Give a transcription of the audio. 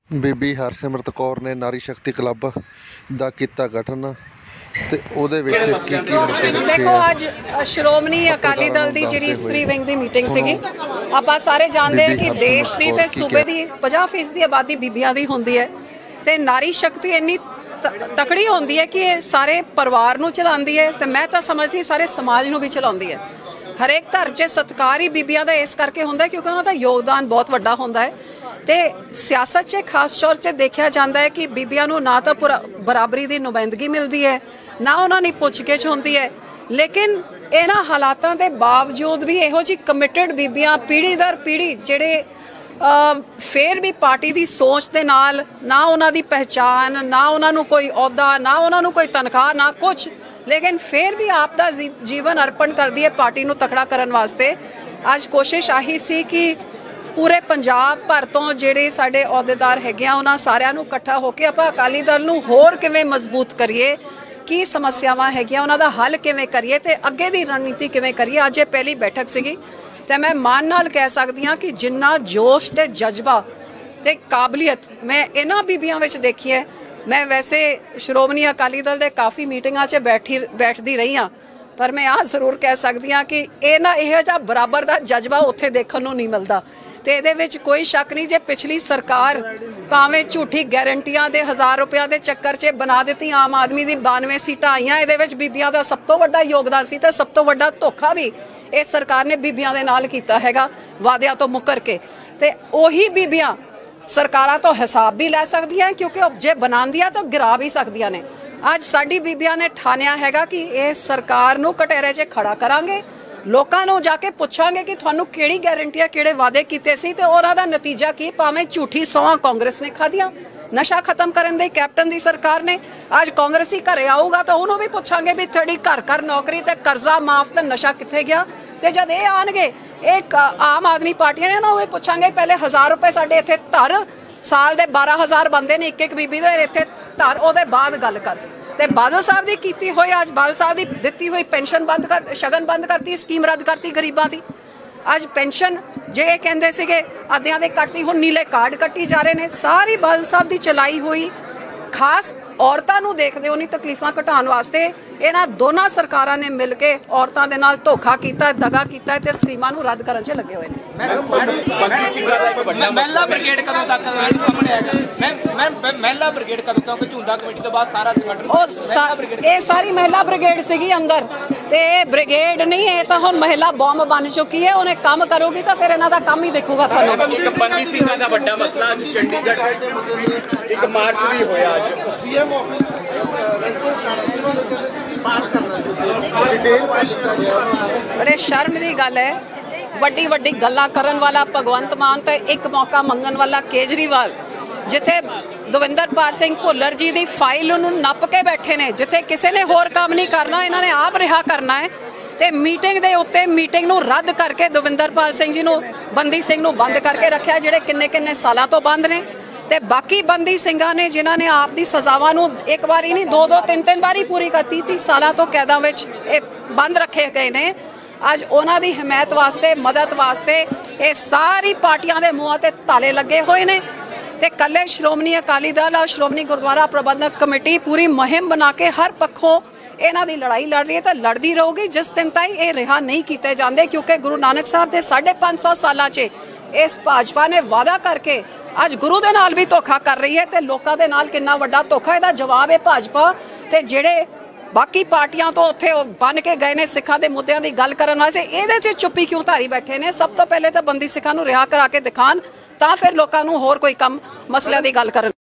ਬੀਬੀ ਹਰਸਿਮਰਤ ਕੌਰ ਨੇ ਨਾਰੀ ਸ਼ਕਤੀ ਕਲੱਬ ਦਾ ਕੀਤਾ ਗਠਨ ਤੇ ਉਹਦੇ ਵਿੱਚ देखो आज श्रोमणी अकाली दल की जी स्त्री विंग की मीटिंग सीगी। आप सारे जानते हैं कि देश की ते सूबे की 50% आबादी बीबियां दी होंदी है ते नारी शक्ति इन्नी तकड़ी होंदी है कि सारे परिवार नूं चलांदी है ते मैं तो समझदी सारे समाज नूं भी चलाउंदी है। हरेक धर्म च सत्कार ही बीबियां दा इस करके हुंदा है क्योंकि उन्हां दा योगदान बहुत वड्डा हुंदा है। ते सियासत च खास तौर से देखा जाता है कि बीबियां नूं ना तो बराबरी की नुमाइंदगी मिलती है ना उन्होंने पुछगिछ होती है, लेकिन इन्हां हालातों के बावजूद भी इहो जी कमिटेड बीबियां पीढ़ी दर पीढ़ी जिहड़े फिर भी पार्टी की सोच के नाल ना उन्हां दी पहचान ना उन्होंने कोई अहुदा ना उन्होंने कोई तनख्वाह ना कुछ, लेकिन फिर भी आप दा जीवन अर्पण करती है पार्टी नूं तकड़ा करन वास्ते। अज कोशिश आही सी कि पूरे पंजाब भर तो जिहड़े साडे अहुदेदार हैगे आ उन्हां सारिआं नूं इकट्ठा होकर आपां अकाली दल नूं होर किवें मजबूत करिए, की समस्यावां हैगियां उन्हां दा हल किवें करिए ते अगे दी रणनीति किवें करिए। अज ये पहली बैठक सीगी ते मैं मान नाल कह सकदी हां कि जिन्ना जोश ते जज्बा ते काबलियत मैं इन्हां बीबियां विच देखी है। मैं वैसे श्रोमणी अकाली दल दे काफ़ी मीटिंगां 'च बैठदी रही हाँ, पर मैं आ जरूर कह सकदी हाँ कि इन्हां इहो जिहा बराबर दा जज्बा उत्थे देखण नूं नहीं मिलदा। ते इहदे विच कोई शक नहीं जे पिछली सरकार भावें झूठी गारंटियां दे 1000 रुपया के चक्कर च बना दी आम आदमी की 92 सीटां आईयां, इहदे विच बीबियां दा सब तो वड्डा योगदान सी ते सब तो वड्डा धोखा भी इस सरकार ने बीबियां दे नाल कीता हैगा वादियां तो मुकर के। ते ओही बीबियां सरकारां तो हिसाब भी लै सकदियां क्योंकि जे बनांदियां तो गिरा भी सकदियां ने। अज साडी बीबियां ने ठानिया हैगा कि इस सरकार नूं कटहरे 'च खड़ा करांगे, लोकां नूं जाके पुछांगे कि तुहानूं किहड़ी गारंटियां किहड़े वादे कीते सी ते उहनां दा नतीजा की। भावें झूठी सौहां कांग्रेस ने खादियां, नशा खत्म करन दे कैप्टन दी सरकार ने, अज कांग्रेसी घरे आऊगा तो उहनूं भी पुछांगे भी तुहाडी घर घर नौकरी ते कर्जा माफ ते नशा कित्थे गया। ते जद ये आणगे एक आम आदमी पार्टियां ने ना वो पुछांगे पहले 1000 रुपए साडे इत्थे धर, साल दे 12,000 बनते ने एक बीबी दे इत्थे धर, उहदे बाद गल कर। ते बादल साहब की कीती हुई अज बादल साहब की दित्ती हुई पेंशन बंद कर, शगन बंद करती, स्कीम रद्द करती गरीबां दी। अज पेंशन जे कहंदे सीगे अद्धियां दे कटती हुण नीले कार्ड कट्टी जा रहे हैं। सारी बादल साहब की चलाई हुई खास औरतां नूं देखदे उन्हीं तकलीफां घटाउण वास्ते इन्हां दोनों सरकारां ने मिल के औरतां दे नाल धोखा कीता, दगा कीता ते स्कीमां नूं रद्द करन 'च लगे हुए ने। महिला ब्रिगेड कदों तक सामने आएगा? महिला ब्रिगेड कदों तक झुंदा कमेटी तो बाद सारा संगठन ये सारी महिला ब्रिगेड सीगी अंदर ते ब्रिगेड नहीं है तो हुण महिला बॉम्ब बन चुकी है। उन्हें काम करोगी तो फिर इन्हां दा काम ही देखूगा तुहानूं। बंदी ਸਿੰਘਾਂ ਦਾ ਵੱਡਾ मसला चंडीगढ़ एक मार्च भी होया अज बड़े शर्म की गल है, वड्डी वड्डी गल्लां करन वाला भगवंत मान ते एक मौका मंगन वाला केजरीवाल जिथे दविंदरपाल सिंह भुल्लर जी की फाइल नप के बैठे ने, जिथे किसी ने होर काम नहीं करना इन्होंने आप रिहा करना है। ते मीटिंग दे उत्ते मीटिंग नूं रद्द करके दविंदरपाल सिंह जी नूं बंदी सिंह नूं बंद करके रखा, जिहड़े किन्ने किन्ने सालां तो बंद ने। ते बाकी बंदी सिंघां ने जिन्हां ने आप दी सजावां नूं एक बारी नहीं 2-2 3-3 बारी पूरी कर 30 सालां तो कैदां विच बंद रखे गए ने। अज उन्हां दी हिमायत वास्ते मदद वास्ते ये सारी पार्टियां दे मूहां ते ताले लगे हुए ने। ते कल्ले श्रोमणी अकाली दल और श्रोमणी गुरुद्वारा प्रबंधक कमेटी पूरी मुहिम बना के हर पक्षों इन्हां दी लड़ाई लड़ रही है तो लड़दी रहूगी जिस दिन ताईं ये रिहा नहीं कीते जांदे। क्योंकि गुरु नानक साहब दे 550 सालां च इस भाजपा ने वादा करके अज गुरु दे नाल भी धोखा कर रही है ते लोकां दे नाल किन्ना वड्डा धोखा इहदा जवाब है भाजपा ते जिहड़े बाकी पार्टियां तो उत्थे बन के गए ने सिखां दे मुद्दिआं दी गल करन वास्ते इहदे च चुप्पी क्यों धारी बैठे ने। सब तो पहले तो बंदी सिखां नूं रिहा करा के दिखाण तां फिर लोकां नूं होर कोई कम मसलिआं दी गल करन।